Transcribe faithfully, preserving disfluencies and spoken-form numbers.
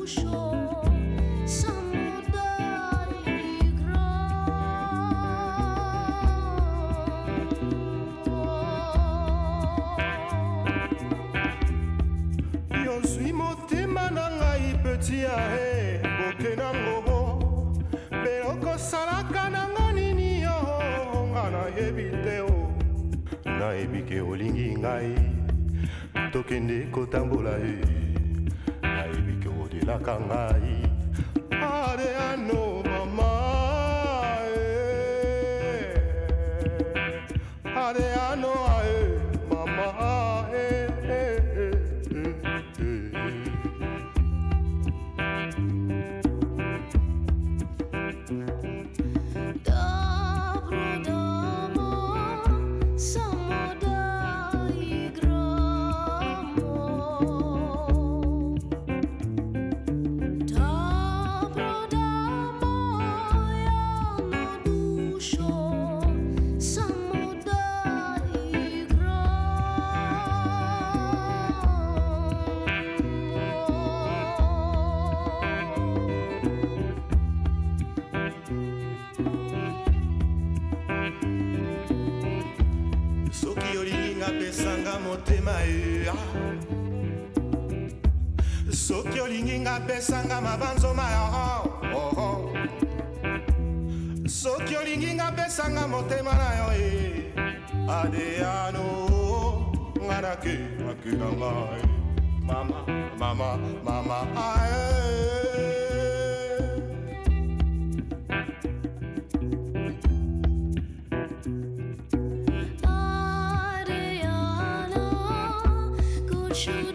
Tokende kotambola e naibi ke odelaka ngai ade ano mama e ade ano e mama e soki olingi nga pesanga mabanzo maya oh oh soki olingi nga pesanga motema na yo e adeano ngana ke akina ngai mama mama mama ae Should